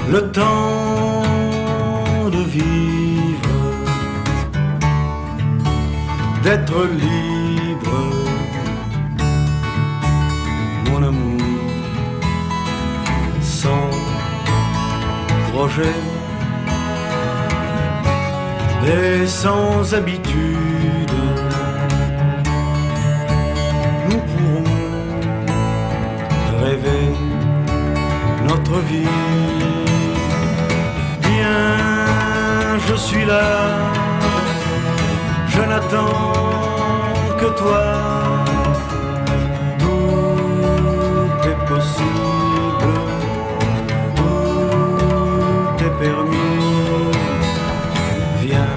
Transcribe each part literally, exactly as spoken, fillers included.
le temps de vivre, d'être libre, mon amour, sans projet et sans habitude. Nous pourrons rêver notre vie. Viens, je suis là, je n'attends que toi. Tout est possible, tout est permis. Viens,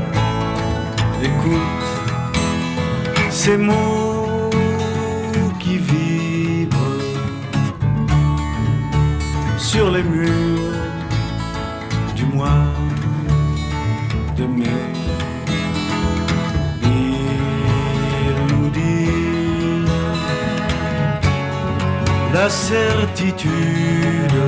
écoute ces mots qui vibrent sur les murs du mois de mai. Il nous dit la certitude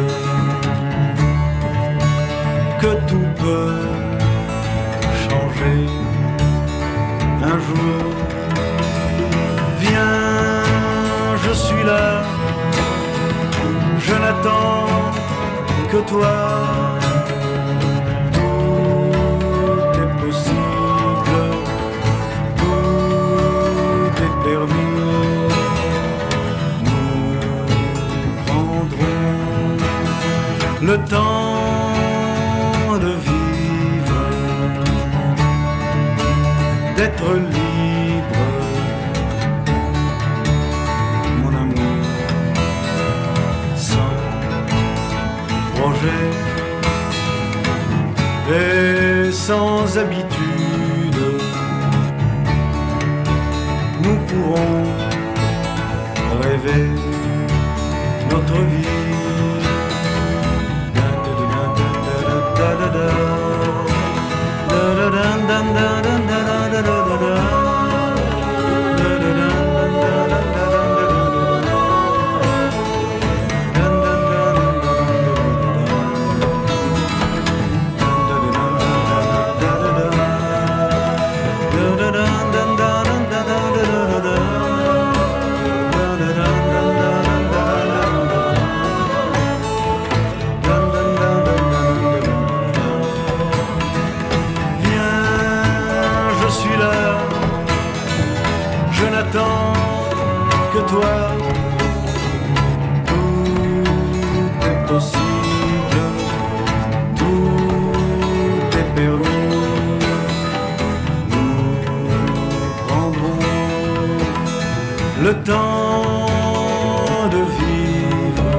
que tout peut changer un jour. Viens, je suis là, je n'attends que toi. Tout est possible, tout est permis. Nous prendrons le temps de vivre, d'être libre, mon amour, sans projet et sans habitude. Nous pourrons rêver notre vie. Je n'attends que toi. Tout est possible, tout est permis. Nous prendrons le temps de vivre,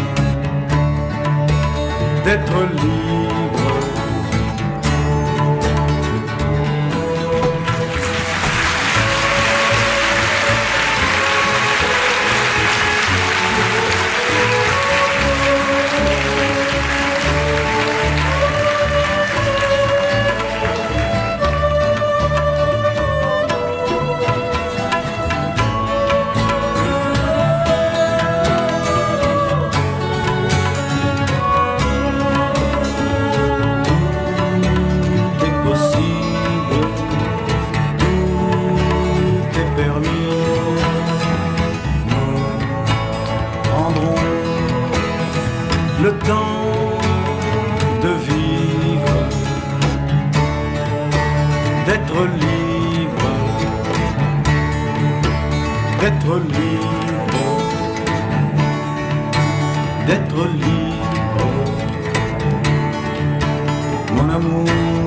d'être libre. Le temps de vivre, d'être libre, d'être libre, d'être libre, mon amour.